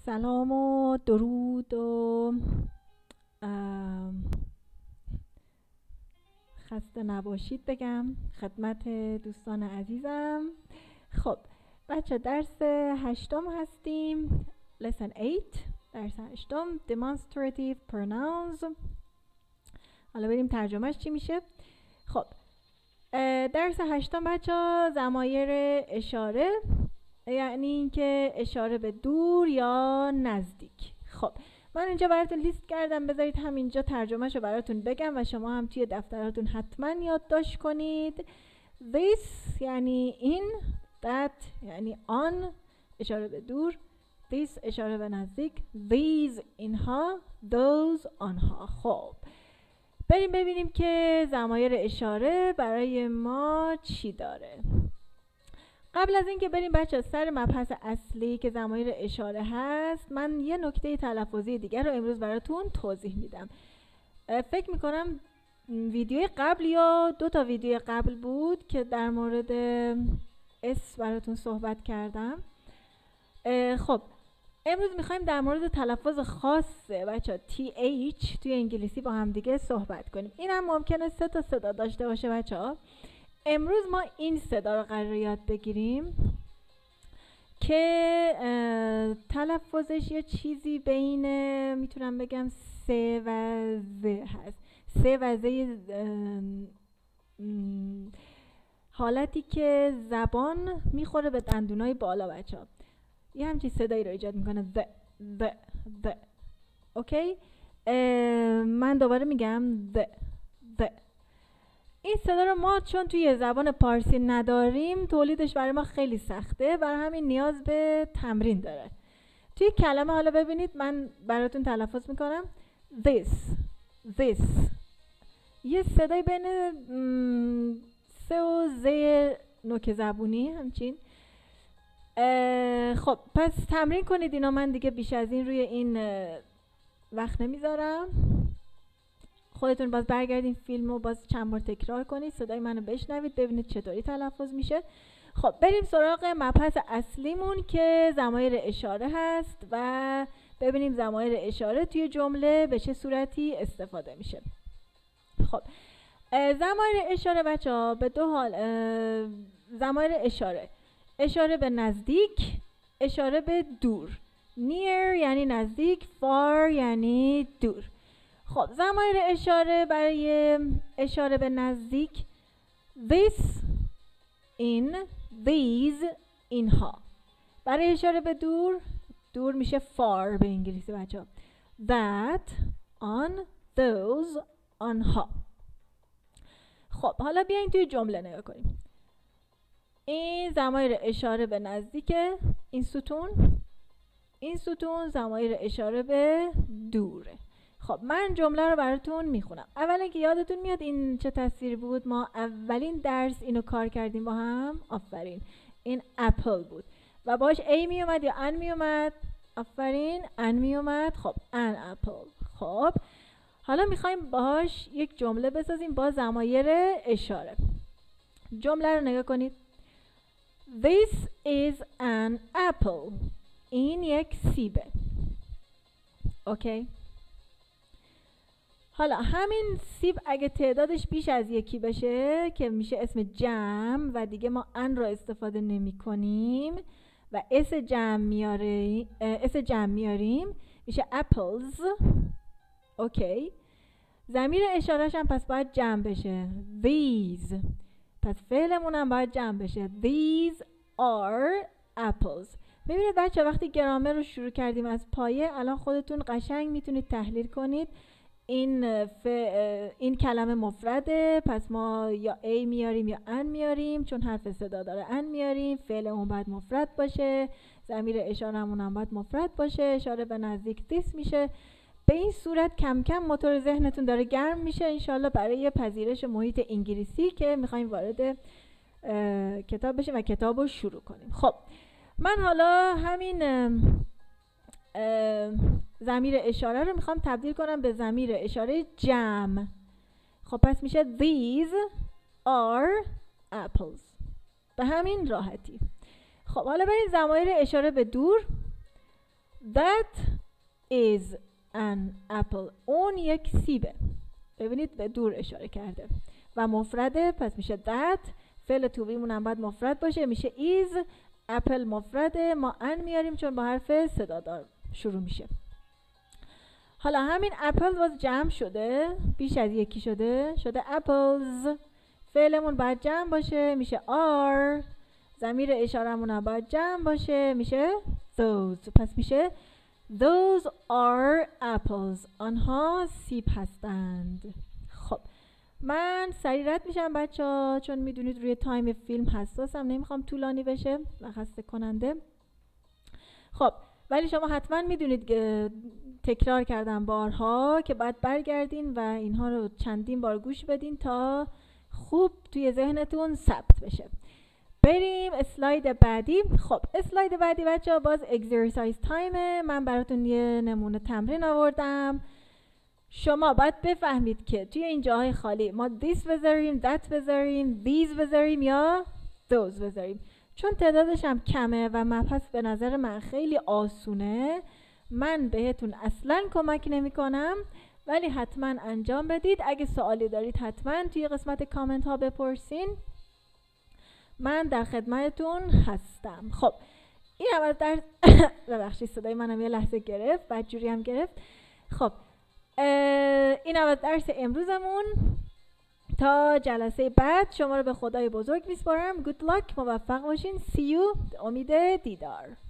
سلام و درود و خسته نباشید بگم خدمت دوستان عزیزم. خب بچه درس 8 هستیم. lesson 8 درس 8 demonstrative pronouns. حالا بریم ترجمهش چی میشه. خب درس 8 بچه ضمایر اشاره، یعنی اینکه اشاره به دور یا نزدیک. خب من اینجا براتون لیست کردم، بذارید همینجا ترجمهشو براتون بگم و شما هم توی دفتراتون حتما یادداشت کنید. This یعنی این، that یعنی آن اشاره به دور، this اشاره به نزدیک، these اینها، those آنها. خب بریم ببینیم که ضمایر اشاره برای ما چی داره. قبل از اینکه بریم بچه سر مبحث اصلی که ضمایر اشاره هست، من یه نکته تلفظی دیگر رو امروز براتون توضیح میدم. فکر میکنم ویدیوی قبل یا 2 ویدیو قبل بود که در مورد اس براتون صحبت کردم. خب امروز میخوایم در مورد تلفظ خاصه بچه TH توی انگلیسی با هم دیگه صحبت کنیم. این هم ممکنه 3 تا صدا داشته باشه بچه ها. امروز ما این صدا رو قرار یاد بگیریم که تلفظش یه چیزی بین میتونم بگم س و ز هست. س و ز حالتی که زبان میخوره به دندونای بالا بچه ها. یه همچین صدایی رو ایجاد میکنه ذ. اوکی؟ من دوباره میگم ذ. این صدا رو ما چون توی زبان پارسی نداریم، تولیدش برای ما خیلی سخته، برای همین نیاز به تمرین داره. توی کلمه حالا ببینید من براتون تلفظ میکنم this. یه صدای بین س و ز نوک زبونی همچین. خب پس تمرین کنید اینا، من دیگه بیش از این روی این وقت نمیذارم. خودتون باز برگردین فیلم و باز چند بار تکرار کنید، صدای منو بشنوید، ببینید چطوری تلفظ میشه. خب بریم سراغ مبحث اصلیمون که ضمایر اشاره هست و ببینیم ضمایر اشاره توی جمله به چه صورتی استفاده میشه. خب ضمایر اشاره بچه‌ها به 2 حال. ضمایر اشاره به نزدیک، اشاره به دور. near یعنی نزدیک، far یعنی دور. خب ضمایر اشاره برای اشاره به نزدیک this، این، these، اینها. برای اشاره به دور میشه far به انگلیسی بچه. that، آن، those، آنها. خب حالا بیاین توی جمله نگاه کنیم. این ضمایر اشاره به نزدیکه، این ستون ضمایر اشاره به دوره. خب من جمله رو براتون میخونم. اولا که یادتون میاد این چه تصویری بود؟ ما اولین درس اینو کار کردیم با هم. آفرین، این اپل بود و باش ای میومد یا ان میومد؟ آفرین، ان میومد. خب ان اپل. خب حالا میخوایم باهاش یک جمله بسازیم با ضمایر اشاره. جمله رو نگاه کنید. This is an apple. این یک سیبه. اوکی؟ حالا همین سیب اگه تعدادش بیش از یکی بشه که میشه اسم جمع و دیگه ما ان رو استفاده نمی کنیم و اس جمع میاریم میشه apples. اوکی؟ ضمیر اشارهش هم پس باید جمع بشه these. پس فعلمون هم باید جمع بشه these are apples. ببینید بچه وقتی گرامر رو شروع کردیم از پایه، الان خودتون قشنگ میتونید تحلیل کنید این کلمه مفرده، پس ما یا ای میاریم یا ان میاریم، چون حرف صدا داره ان میاریم. فعلمون باید مفرد باشه، ضمیر اشارهمون هم باید مفرد باشه، اشاره به نزدیک this میشه. به این صورت کم کم موتور ذهنتون داره گرم میشه انشالله برای پذیرش محیط انگلیسی که میخوایم وارد کتاب بشیم و کتاب رو شروع کنیم. خب من حالا همین ضمیر اشاره رو میخوام تبدیل کنم به ضمیر اشاره جمع. خب پس میشه these are apples. به همین راحتی. خب حالا بریم ضمایر اشاره به دور. That is an apple. اون یک سیبه. ببینید به دور اشاره کرده و مفرده، پس میشه that. فعل to be مونم باید مفرد باشه، میشه is. apple مفرده، ما ان میاریم چون با حرف صدادار شروع میشه. حالا همین apple باز جمع شده، بیش از یکی شده apples. فعلمون باید جمع باشه، میشه are. ضمیر اشارمون باید جمع باشه، میشه those. پس میشه those are apples. آنها سیب هستند. خب من سریع رد میشم بچه‌ها، چون میدونید روی تایم فیلم حساسم، نمیخوام طولانی بشه و خسته کننده. خب ولی شما حتما میدونید که تکرار کردم بارها که باید برگردین و اینها رو چندین بار گوش بدین تا خوب توی ذهنتون ثبت بشه. بریم اسلاید بعدی. خب اسلاید بعدی بچه‌ها باز اکسرسایز تایمه. من براتون یه نمونه تمرین آوردم. شما باید بفهمید که توی این جاهای خالی ما this بذاریم، that بذاریم، these بذاریم یا those بذاریم. چون تعدادش هم کمه و مبحث به نظر من خیلی آسونه، من بهتون اصلا کمک نمی کنم، ولی حتما انجام بدید. اگه سوالی دارید حتما توی قسمت کامنت ها بپرسین، من در خدمتتون هستم. خب این هم از درس ببخشید صدای منم یه لحظه گرفت، بدجوری هم گرفت. خب این هم از درس امروزمون. تا جلسه بعد شما رو به خدای بزرگ میسپارم. Good luck، موفق باشین. See you. امید دیدار.